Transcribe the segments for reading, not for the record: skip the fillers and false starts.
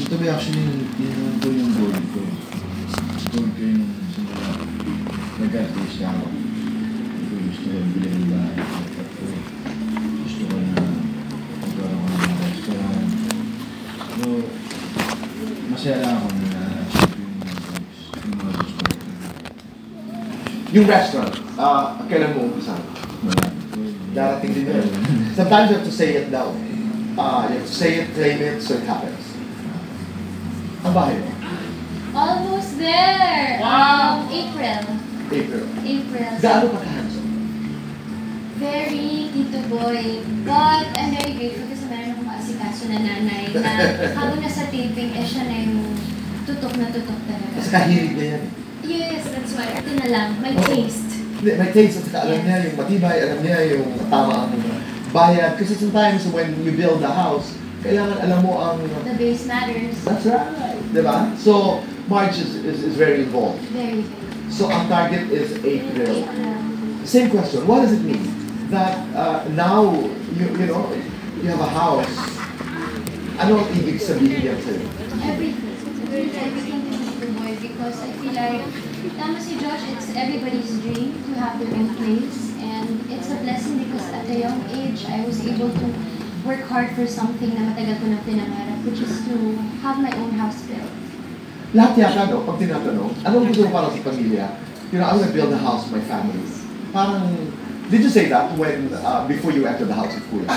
Ito ba actually, yun po yung goal ko. Goal ko yung simula. Nag-artist ako. Gusto ko bilhin ng bahay. Gusto ko na magkaroon ko ng restaurant. So, masaya lang ako na yung mga gusto ko. Yung restaurant, kailan mo umpisa? Darating din yun. Sometimes you have to say it down. You have to say it, claim it, so it happens. Ang bahay mo? Almost there! Wow! April. April. Gaano ka ka-handsome? Very Tito Boy. But I'm very grateful kasi meron akong maasikaso na nanay na habang nasa taping, siya na yung tutok na tutok talaga. Kasi kahilig na yan. Yes, that's why. Ito na lang, may taste. Hindi, may taste. At alam niya yung matibay, alam niya yung tama ang bayad. Kasi sometimes when you build a house, kailangan alam mo ang... The base matters. That's right. Diba? So, March is very involved. Very. So, ang target is April. Same question. What does it mean? That now, you know, you have a house. Ano ang ibig sabihin yan sa'yo? Everything. Everything to Tito Boy because I feel like, tama si Josh, it's everybody's dream to have their own place. And it's a blessing because at a young age, I was able to work hard for something na matagal ko na pinangarap, which is to have my own house built. Lahat yata, no? Pag tinatanong, anong gusto mo para sa pamilya? You know, I want to build a house for my family. Parang, did you say that when, before you entered the house of Kuya?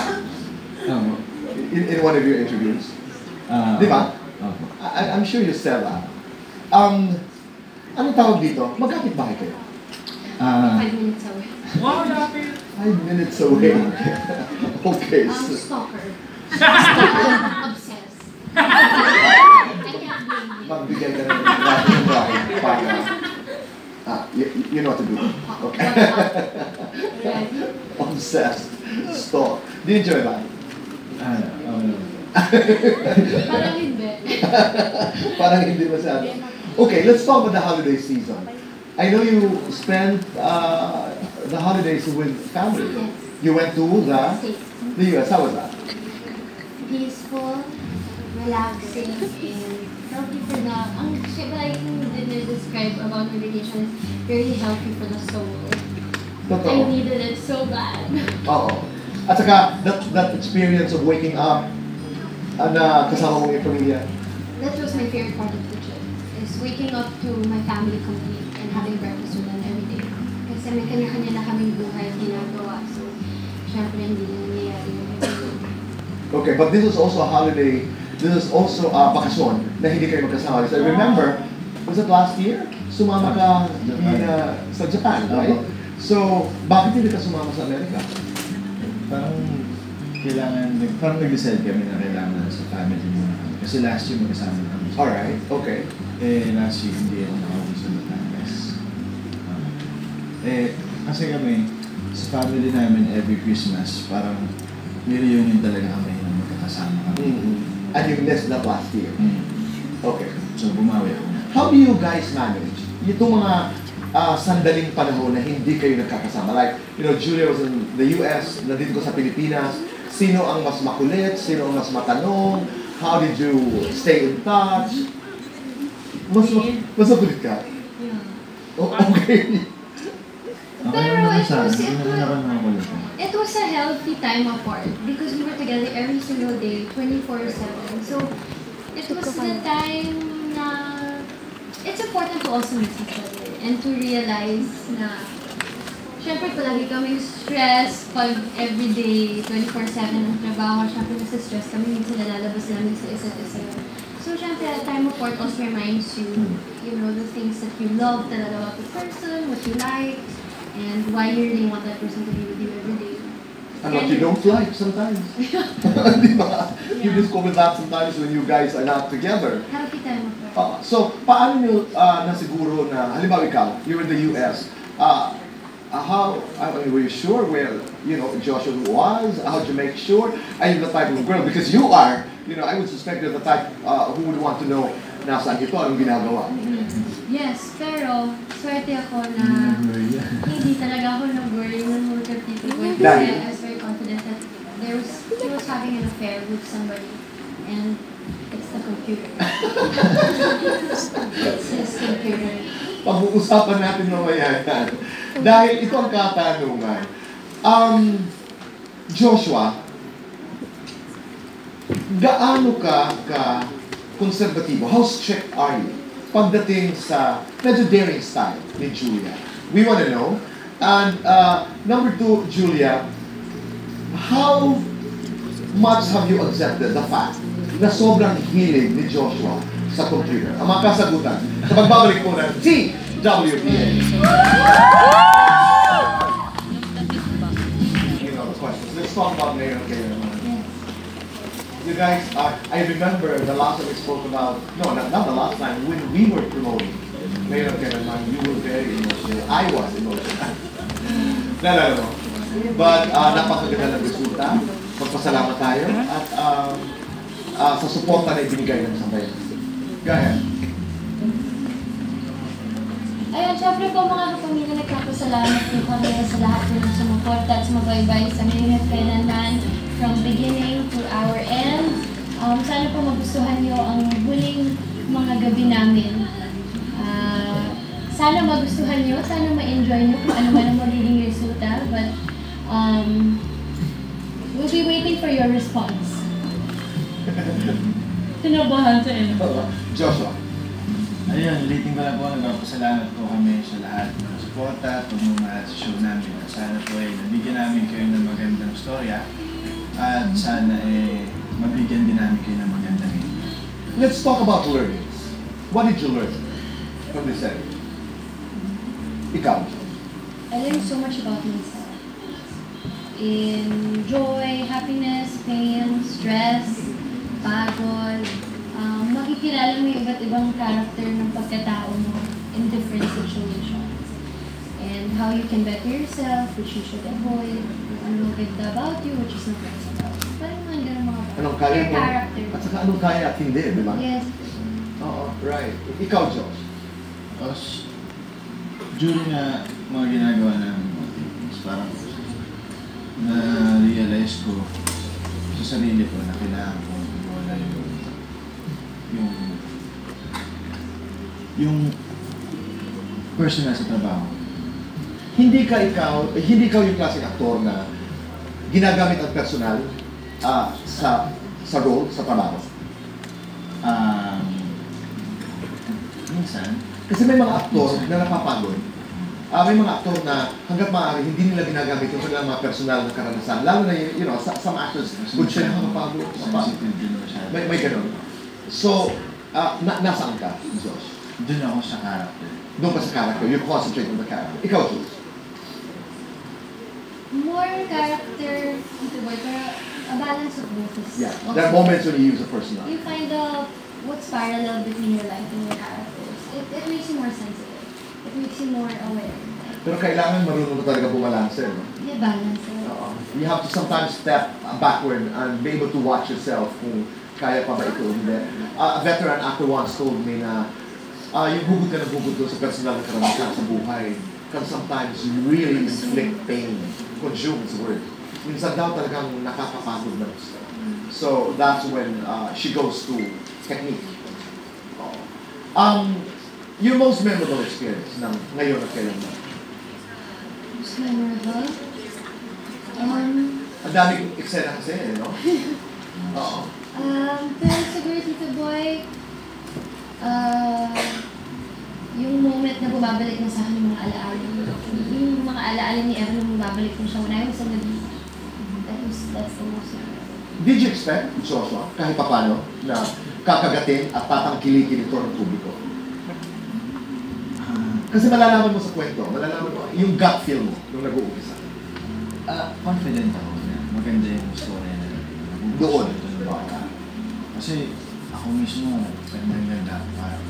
In one of your interviews? Di ba? I'm sure you said that. Anong tawag dito? Magkapit bahay kayo? 5 minutes away. Wow, lapit! 5 minutes away. Okay. I'm stalker. Obsessed. I can't blame you. Magbigay ka ng bahay para, you know what to do. Okay. Obsessed. Stalk. Do you enjoy that? Parang hindi. Parang hindi masyado. Okay, let's talk about the holiday season. I know you spent the holidays with family. Yes. You went to the US. How was that? Peaceful, relaxing, and healthy for the... Ang like describe about my vacation is very healthy for the soul. Totoo. I needed it so bad. Oo. At saka, that experience of waking up na kasama mo yung pamilya. That was my favorite part of the trip, is waking up to my family complete and having breakfast with them every day. Kasi may kanya-kanya na kaming buhay ginagawa, so syempre hindi na nangyayari yung everyday. Okay, but this is also a holiday, this is also a bakasyon na hindi kayo magkasama. So I remember, was it last year? Sumama ka sa Japan, right? So, bakit hindi ka sumama sa Amerika? Parang parang nag-decide kami na kailangan sa family muna kami. Kasi last year magkasama kami. Alright, okay. Last year hindi ako nakauwi sa Batangas. Kasi kami, sa family namin every Christmas, parang nireunion talaga kami na magkakasama kami. And you missed that last year. Okay. So bumawi ako. How do you guys manage itong mga sandaling panahon na hindi kayo nagkakasama? Like, you know, Julia was in the US, nandito ko sa Pilipinas. Sino ang mas makulit? Sino ang mas matanong? How did you stay in touch? Mas makulit ka? Yeah. Oh, okay. Pero it was a healthy time apart because we were together every single day, 24/7. So it was the time na it's important to also meet each other and to realize na syempre palagi kami stress pag everyday, 24/7 ang trabaho, syempre nasa stress kami, minsan nalalabas namin sa isa't isa. So syempre a time apart also reminds you, you know, the things that you love talaga about the person, what you like, and why you really want that person to be with you every day. And what you don't like sometimes. Di ba? You discover that sometimes when you guys are not together. Healthy time apart. So, paano nyo nasiguro na, halimbawa ikaw, you're in the US, were you sure where, you know, Joshua was? How'd you make sure? Are you the type of girl? Because you are, you know, I would suspect you're the type who would want to know nasaan ito, anong ginagawa. Yes, pero swerte ako na hindi talaga ako nag-worry ng mga Tito Boy kasi I was very confident that he was having an affair with somebody and it's the computer. computer. His computer. Pag-uusapan natin mamaya yan. Dahil ito ang katanungan. Joshua, gaano ka konserbatibo? How strict are you? Pagdating sa medyo daring style ni Julia. We want to know. And number 2, Julia, how much have you accepted the fact na sobrang hilig ni Joshua sa computer? Ang mga kasagutan sa pagbabalik po ng TWPA. You know the questions. Let's talk about Mayor Kay naman. You guys, I remember the last time we spoke about, no, not the last time, when we were promoting Mayor Kay naman, you were very emotional. I was emotional. Nalala mo. But napakaganda ng resulta. Magpasalamat tayo at sa suporta na ibinigay ng sambayan. Go ahead. Ayun, syempre po mga kapamilya, nagkakasalamat po kami sa lahat po ng sumuporta at sumabaybay sa Mayor kailanman from beginning to our end. Sana po magustuhan nyo ang huling mga gabi namin. Sana magustuhan nyo, sana ma-enjoy nyo kung ano man ang magiging resulta. But we'll be waiting for your response. Tinabahan sa inyo. Joshua. Ayun, ulitin ko lang po, nagpapasalamat po kami sa lahat ng suporta at pagmamahal sa show namin. Sana po ay nabigyan namin kayo ng magandang storya at sana mabigyan din namin kayo ng magandang ito. Let's talk about learnings. What did you learn from this area? Ikaw. I learned so much about myself. In joy, happiness, pain, stress, pagod. Makikilala mo yung iba't ibang character ng pagkatao mo in different situations. And how you can better yourself, which you should avoid. Ano maganda about you, which is not nice about you. Parang mga ganun mga Anong kaya your mo? character. At saka anong kaya at hindi, di ba? Yes. Oo, right. Ikaw, Josh. Tapos, during na mga ginagawa namin, parang na-realize ko sa sarili ko na kailangan ko wala yung personal sa trabaho. Hindi ka yung klaseng aktor na ginagamit ang personal sa role, sa trabaho. Minsan, Kasi may mga aktor na napapagod. May mga aktor na hanggat maaari hindi nila ginagamit yung kanilang mga personal na karanasan. Lalo na you know, some actors would siya nakapagod. sensitive din mo siya. May ganun. So, nasaan ka, Josh? Doon ako sa character. Doon ka sa character. You concentrate on the character. Ikaw, Jules. More character, pero a balance of both is Yeah. There are moments when you use a personal. you find out what's parallel between your life and your characters. It makes you more sensitive. It makes you more aware. Pero kailangan marunong ka talaga bumalanse. No? You balance it. You have to sometimes step backward and be able to watch yourself kung kaya pa ba ito o hindi. A veteran actor once told me na yung hugod ka ng hugod doon sa personal na karanasan sa buhay can sometimes really inflict pain. Consume is the word. Minsan daw talagang nakakapagod na gusto. So that's when she goes to technique. Your most memorable experience ng ngayon at kailan mo? Most memorable? Ang daming eksena kasi, no? Oo. Pero siguro Tito Boy, yung moment na bumabalik na sa akin yung mga alaala. Yung mga alaala ni Evan na bumabalik na siya when I was a baby. That's the most memorable. Did you expect, Joshua, kahit papano, na kakagatin at tatangkilikin ito ng publiko? Kasi malalaman mo sa kwento, malalaman mo yung gut feel mo nung nag-uumpisa. Confident ako na maganda yung story na Doon. Kasi ako mismo, ganda para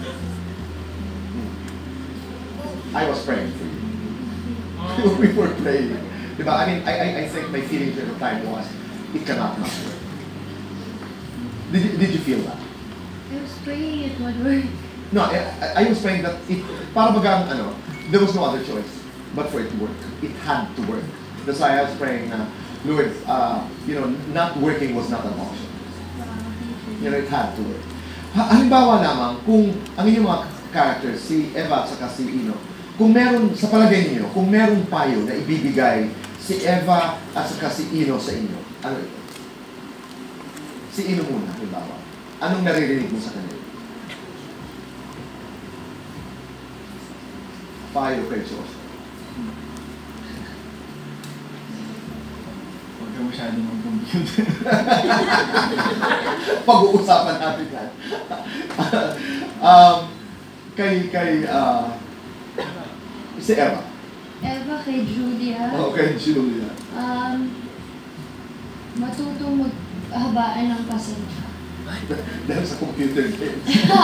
I was praying for you. We were praying. Diba? I mean, I think my feeling at the time was, it cannot not work. Did you feel that? I was praying it would work. No, I was praying that para bagang there was no other choice but for it to work. It had to work. That's why I was praying na, Lord, not working was not an option. You know, it had to work. Halimbawa lamang, kung ang inyong mga characters, si Eva at saka si Ino, kung meron, sa palagay niyo, kung meron payo na ibibigay si Eva at saka si Ino sa inyo, ano ito? Si Ino muna, halimbawa. Anong naririnig mo sa kanila? Payo kay Diyos. Huwag ka masyado mag-computer. Pag-uusapan natin yan. Si Eva. Eva kay Julia. Okay, Julia. Matutong maghabaan ng pasensya. Dahil sa computer games.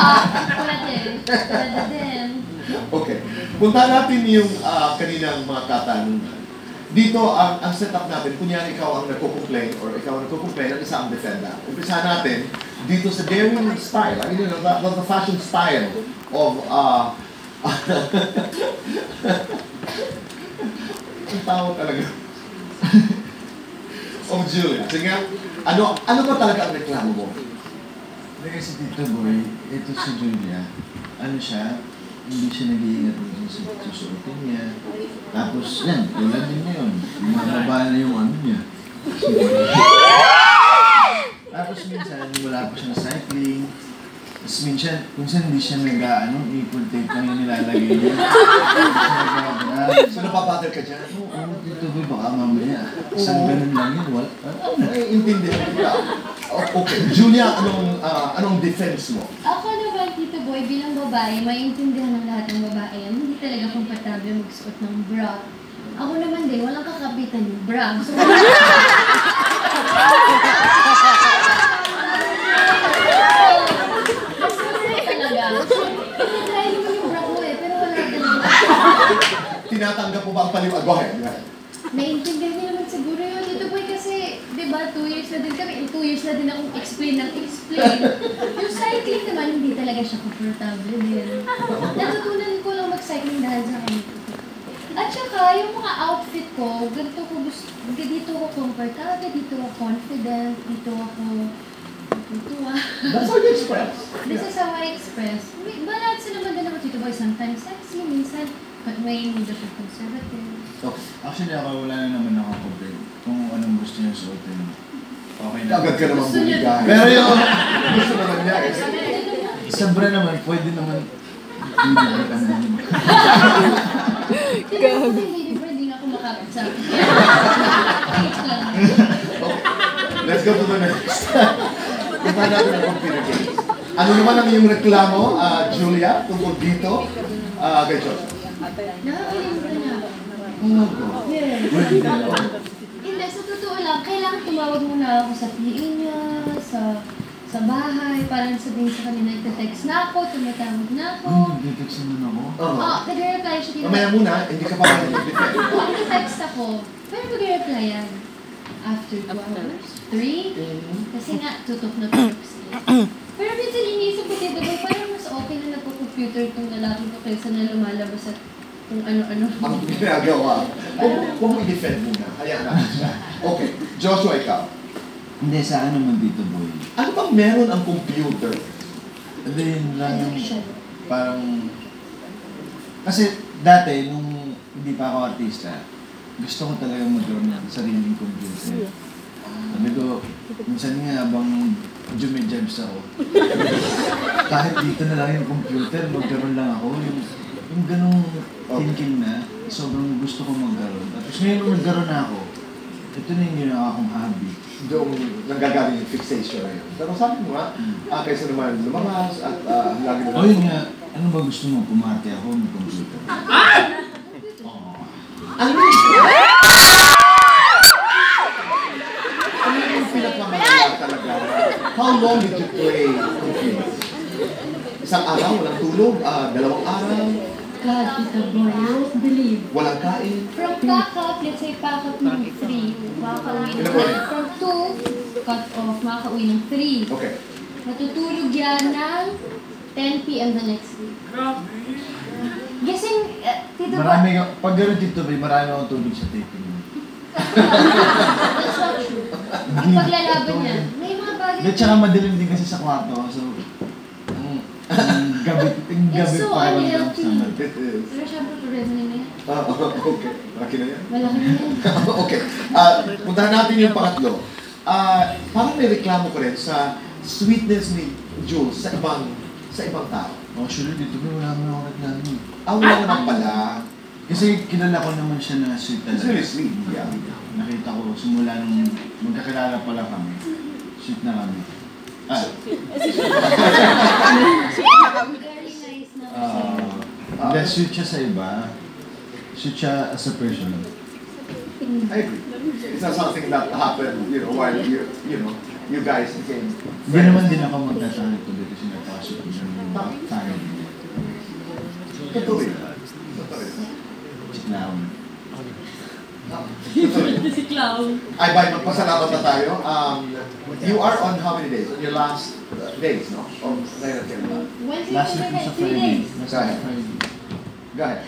Pwede din. Okay. Punta natin yung kaninang mga katanungan. Dito, ang setup natin, kunyari ikaw ang nagko-complain or ikaw ang nagko-complain, ang isa ang defender. Umpisahan natin dito sa daring style, I mean, the fashion style of ang tawag talaga. Of Julia. Sige nga, ano ba talaga ang reklamo mo? Hindi kasi Tito Boy, ito si Julia, ano siya, hindi siya nag-iingat sa susuotin niya. Tapos yan, tulad din niya yun. Mababa na yung ano niya. Tapos minsan, wala pa siya na cycling. Tapos minsan, kung saan hindi siya nag-ano, ipon tape lang yung nilalagay niya. So napapatter ka dyan? Oo, Tito Boy, baka mamaya. Isang ganun lang yun, wala. Ay, intindihan ko. Okay. Julia, anong defense mo? Ako naman, Tito Boy, bilang babae, maintindihan ng lahat ng babae yan. Hindi talaga komportable magsuot ng bra. Ako naman din, walang kakapitan yung bra. So, talaga. Tinatry naman yung bra ko pero wala talaga. Tinatanggap mo ba ang paliwanag? Go ahead. Naiintindihan niyo naman siguro yun. Dito Boy kasi, di ba, 2 years na din kami. In 2 years na din akong explain. Yung cycling naman, hindi talaga siya comfortable din. Natutunan ko lang mag-cycling dahil sa kanya. At saka, yung mga outfit ko, ganito ko gusto, dito ako comfortable, dito ako confident, dito ako natutuwa. That's how you express. This is how I express. Balance naman din ako dito Boy. Sometimes sexy, minsan, but may hindi siya conservative. Okay. Actually, ako wala na naman ako-complain. Kung anong gusto niya suotin, okay na. Agad ka naman Gusto niya- bumigay. Pero yung gusto naman niya eh. sa bra naman, pwede naman. Hindi naman ang dami. Kung hindi bro, hindi na ako makapit sa akin. Let's go to the next. Punta natin ang computer games. Ano naman ang iyong reklamo, Julia, tungkol dito? Kay Josh. Nakakalimutan niya. Oh, God. Yes. Pwede naman. Hindi, sa totoo lang, kailangan tumawag muna ako sa PA niya, sa bahay, parang sabihin sa kanila, nagte-text na ako, tumatawag na ako. Nag-text naman ako. Oo, nag-reply siya dito. Mamaya muna, hindi ka pa ba nag-defend? Oo, nag-text ako. Pero mag-reply yan. After 2 hours, 3, kasi nga, tutok na tutok sila. Pero minsan iniisip ko dito, parang mas okay na nagpo-computer itong lalaki ko kaysa na lumalabas at kung ano-ano. Ang ginagawa. Huwag mo i-defend muna. Hayaan natin siya. Okay. Joshua, ikaw. Hindi, sa ano man dito, boy. Ano bang meron ang computer? Hindi, yun lang yung Addiction. parang... Kasi dati, nung hindi pa ako artista, gusto ko talaga magkaroon ng sariling computer. Sabi ko, minsan nga habang jumejabs ako, kahit dito na lang yung computer, magkaroon lang ako. Yung ganong thinking na, sobrang gusto ko magkaroon. Tapos ngayon nung nagkaroon na ako, ito na yung ginawa akong hobby. Doon nanggagaling yung fixation na yun. Pero sabi mo nga, kaysa naman lumabas at lagi O yun nga, ano ba gusto mo? Pumarte ako ng computer. Ano yung pinagmamahal talaga? How long did you play computer? Isang araw, walang tulog, 2 araw, God, Tita Boy, I won't believe. walang kain. From pack-up, let's say pack-up ng 3, makakauwi ng from 2, cut off, makakauwi ng 3. Okay. Matutulog yan ng 10 p.m. the next week. Gising, Tito Boy, Marami ka, pag gano'n dito, marami akong tulog sa taping. that's not true. Ang paglalaban niya, may mga bagay. At saka madilim din kasi sa kwarto, so It's so unhealthy. It is. Pero syempre, revenue na yan. Okay. Malaki na yan. Malaki na yan. Okay. Puntahan natin yung pangatlo. Parang may reklamo ko rin sa sweetness ni Jules sa ibang tao. Actually, dito ko wala mo ako naglaro. Wala naman pala. Kasi kilala ko naman siya na sweet It's talaga. really sweet. Yeah. Nakita ko, simula nung magkakilala pala kami, sweet na kami. Very nice na. Hindi, sweet siya sa iba. Sweet siya as a person. I agree. It's not something that happened, while you guys became Hindi naman din ako magtatanong ito dito sinapasok ko sa family. Totoo rin. Totoo rin. Sweet na ako. Si Clown. Ay, bye, magpasalamat na tayo. You are on how many days? On your last days, no? Of Naira Kerala. Wednesday, Last week Thursday, sa 3 Friday. days. Last week sa Friday. Go ahead.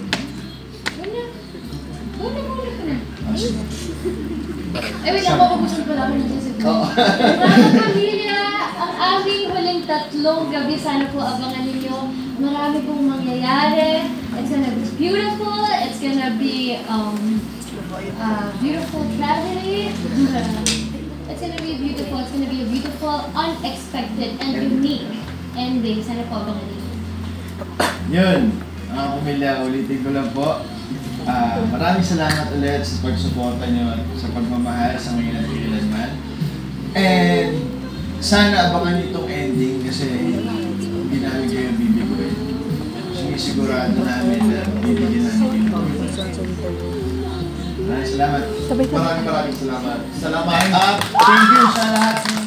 Wala ka na. Ah, sige. Ay, wait lang, mapagusin pala ako ng sasabihin. Mga pamilya, ang aming huling 3 gabi, sana po abangan ninyo. Marami pong mangyayari. It's gonna be beautiful. It's gonna be beautiful tragedy. It's gonna be beautiful. It's gonna be a beautiful, unexpected, and unique ending. Sana po abangan ninyo. Yun, mga pamilya, ulitin ko lang po. Maraming salamat ulit sa pagsuporta nyo at sa pagmamahal sa mga natikilanman. And sana abangan nyo itong ending kasi hindi namin kayo bibiguin. Sinisigurado namin na bibigyan namin kayo. Maraming salamat. Maraming salamat. Salamat. And thank you sa lahat ng